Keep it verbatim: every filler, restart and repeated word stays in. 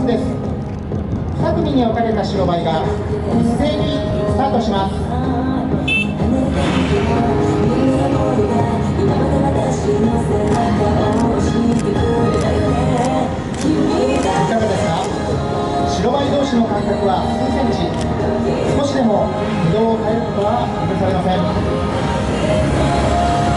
です。に組に分かれた白バイが一斉にスタートします。いかがですか？白バイ同士の間隔は数センチ、少しでも軌道を変えることは許されません。